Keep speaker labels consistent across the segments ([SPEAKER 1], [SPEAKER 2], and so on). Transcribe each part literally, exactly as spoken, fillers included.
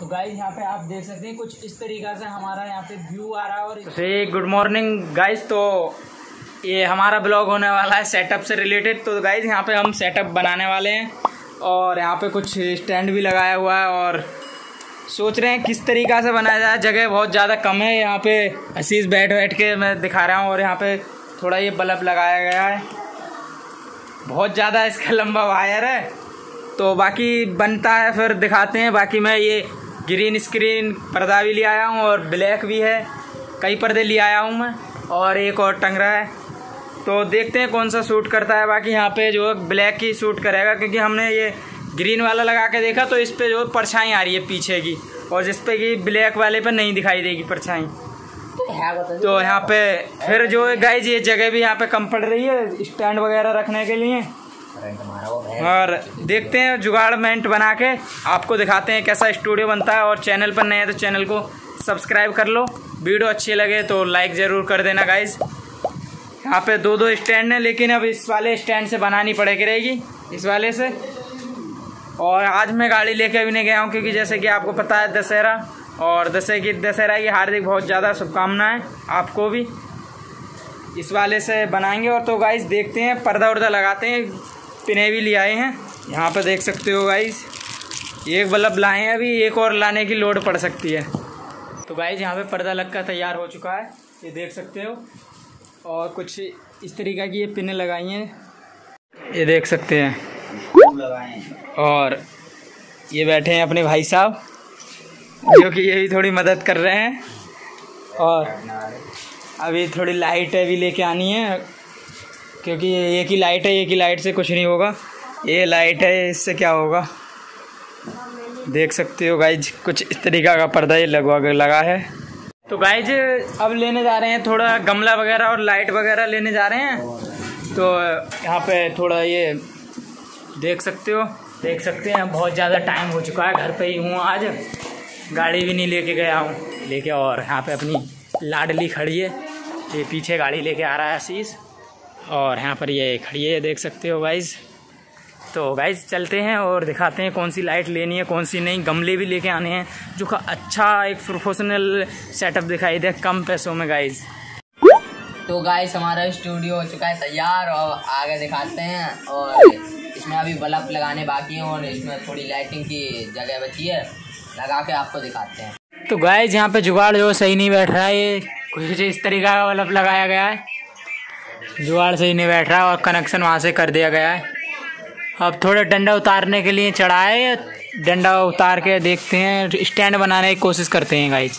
[SPEAKER 1] तो गाइस यहाँ पे आप देख सकते हैं कुछ इस तरीका से हमारा यहाँ पे व्यू आ रहा है। और गुड मॉर्निंग गाइस, तो ये हमारा ब्लॉग होने वाला है सेटअप से रिलेटेड। तो गाइस यहाँ पे हम सेटअप बनाने वाले हैं और यहाँ पे कुछ स्टैंड भी लगाया हुआ है और सोच रहे हैं किस तरीका से बनाया जाए। जगह बहुत ज़्यादा कम है, यहाँ पे असीस बैठ बैठ के मैं दिखा रहा हूँ और यहाँ पे थोड़ा ये बल्ब लगाया गया है। बहुत ज़्यादा इसका लंबा वायर है, तो बाकी बनता है फिर दिखाते हैं। बाकी मैं ये ग्रीन स्क्रीन पर्दा भी ले आया हूँ और ब्लैक भी है, कई पर्दे ले आया हूँ मैं और एक और टंग रहा है। तो देखते हैं कौन सा सूट करता है। बाकी यहाँ पे जो ब्लैक की सूट करेगा, क्योंकि हमने ये ग्रीन वाला लगा के देखा तो इस पे जो परछाई आ रही है पीछे की, और जिस पे कि ब्लैक वाले पे नहीं दिखाई देगी परछाई। तो यहाँ पे फिर जो गाइस ये जगह भी यहाँ पे कम पड़ रही है स्टैंड वगैरह रखने के लिए। और देखते हैं जुगाड़मेंट बना के आपको दिखाते हैं कैसा स्टूडियो बनता है। और चैनल पर नए हैं तो चैनल को सब्सक्राइब कर लो, वीडियो अच्छी लगे तो लाइक ज़रूर कर देना गाइस। यहाँ पे दो दो स्टैंड हैं, लेकिन अब इस वाले स्टैंड से बनानी पड़ेगी रहेगी इस वाले से। और आज मैं गाड़ी लेके अभी नहीं गया हूँ, क्योंकि जैसे कि आपको पता है दशहरा, और दशहरा की दशहरा की हार्दिक बहुत ज़्यादा शुभकामनाएं आपको भी। इस वाले से बनाएंगे। और तो गाइस देखते हैं, पर्दा वर्दा लगाते हैं, पिने भी ले आए हैं। यहाँ पे देख सकते हो गाइस, एक बल्ब लाए हैं, अभी एक और लाने की लोड पड़ सकती है। तो गाइस यहाँ पे पर्दा लग कर तैयार हो चुका है, ये देख सकते हो। और कुछ इस तरीक़ा की ये पिने लगाई हैं, ये देख सकते हैं। और ये बैठे हैं अपने भाई साहब, जो कि ये भी थोड़ी मदद कर रहे हैं। और अभी थोड़ी लाइट भी लेके आनी है, क्योंकि ये एक ही लाइट है, एक ही लाइट से कुछ नहीं होगा। ये लाइट है, इससे क्या होगा देख सकते हो गाइज। कुछ इस तरीका का पर्दा ये लगवा लगा है। तो गाइज अब लेने जा रहे हैं थोड़ा गमला वगैरह और लाइट वगैरह लेने जा रहे हैं। तो यहाँ पे थोड़ा ये देख सकते हो, देख सकते हैं बहुत ज़्यादा टाइम हो चुका है, घर पे ही हूँ आज, गाड़ी भी नहीं लेके गया हूँ लेके। और यहाँ पे अपनी लाडली खड़ी है, ये पीछे गाड़ी लेके आ रहा है आशीष, और यहाँ पर ये खड़ी है देख सकते हो गाइज। तो गाइज चलते हैं और दिखाते हैं कौन सी लाइट लेनी है कौन सी नहीं। गमले भी लेके आने हैं, जो का अच्छा एक प्रोफेशनल सेटअप दिखाई दे कम पैसों में गाइज।
[SPEAKER 2] तो गाइस हमारा स्टूडियो हो चुका है तैयार, और आगे दिखाते हैं। और इसमें अभी बल्ब लगाने बाकी हैं और इसमें थोड़ी लाइटिंग की जगह बची है, लगा के आपको दिखाते हैं।
[SPEAKER 1] तो गाइस यहाँ पे जुगाड़ जो सही नहीं बैठ रहा है, ये कुछ इस तरीका का बल्ब लगाया गया है, जुगाड़ सही नहीं बैठ रहा है और कनेक्शन वहाँ से कर दिया गया है। अब थोड़ा डंडा उतारने के लिए चढ़ाए, डंडा उतार के देखते हैं, स्टैंड बनाने की कोशिश करते हैं गाइस।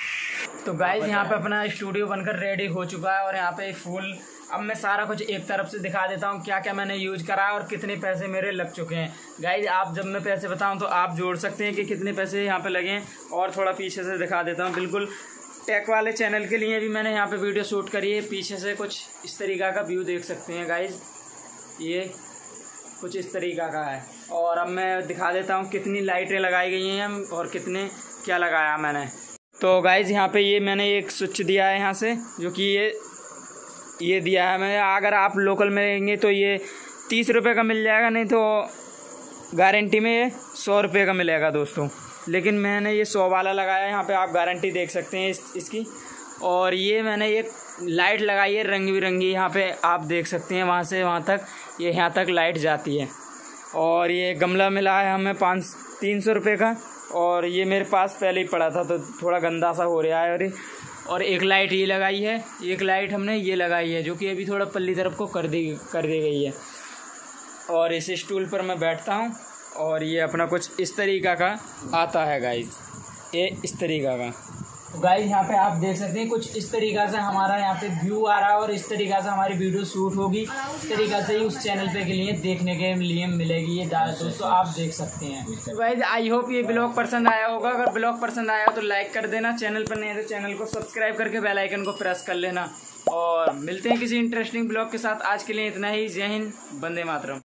[SPEAKER 1] तो गाइस यहाँ पे अपना स्टूडियो बनकर रेडी हो चुका है और यहाँ पे फुल, अब मैं सारा कुछ एक तरफ से दिखा देता हूँ क्या क्या मैंने यूज करा है और कितने पैसे मेरे लग चुके हैं। गाइस आप जब मैं पैसे बताऊँ तो आप जोड़ सकते हैं कि कितने पैसे यहाँ पे लगे हैं। और थोड़ा पीछे से दिखा देता हूँ, बिल्कुल टेक वाले चैनल के लिए भी मैंने यहाँ पे वीडियो शूट करी है। पीछे से कुछ इस तरीका का व्यू देख सकते हैं गाइस, ये कुछ इस तरीका का है। और अब मैं दिखा देता हूँ कितनी लाइटें लगाई गई हैं और कितने क्या लगाया मैंने। तो गाइस यहाँ पे ये मैंने एक स्विच दिया है यहाँ से, जो कि ये ये दिया है मैं। अगर आप लोकल में लेंगे तो ये तीस रुपये का मिल जाएगा, नहीं तो गारंटी में ये सौ रुपये का मिलेगा दोस्तों। लेकिन मैंने ये सौ वाला लगाया है, यहाँ पे आप गारंटी देख सकते हैं इस, इसकी। और ये मैंने एक लाइट लगाई है रंग बिरंगी, यहाँ पे आप देख सकते हैं, वहाँ से वहाँ तक ये यहाँ तक लाइट जाती है। और ये गमला मिला है हमें पाँच तीन सौ रुपये का, और ये मेरे पास पहले ही पड़ा था तो थोड़ा गंदा सा हो रहा है। और और एक लाइट ये लगाई है, एक लाइट हमने ये लगाई है, जो कि अभी थोड़ा पल्ली तरफ को कर दी कर दी गई है। और इस स्टूल पर मैं बैठता हूँ और ये अपना कुछ इस तरीका का आता है गाइस, ये इस तरीका का। तो गाइस यहाँ पे आप देख सकते हैं कुछ इस तरीका से हमारा यहाँ पे व्यू आ रहा है और इस तरीका से हमारी वीडियो शूट होगी। इस तरीका से ही उस चैनल पे के लिए देखने के लिए मिलेगी ये दोस्तों, आप देख सकते हैं। तो गाइस आई होप ये ब्लॉग पसंद आया होगा। अगर ब्लॉग पसंद आया हो तो लाइक कर देना, चैनल पर नहीं है तो चैनल को सब्सक्राइब करके बेल आइकन को प्रेस कर लेना। और मिलते हैं किसी इंटरेस्टिंग ब्लॉग के साथ। आज के लिए इतना ही। जय हिंद, वंदे मातरम।